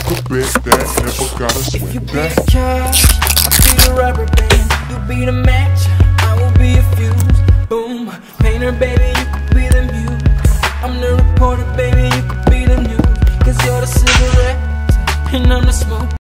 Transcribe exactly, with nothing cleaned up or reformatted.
a bet that, never gotta sweat If you be that. the cash, I'll be the rubber band. You be the match, I will be a fuse. Boom, painter baby,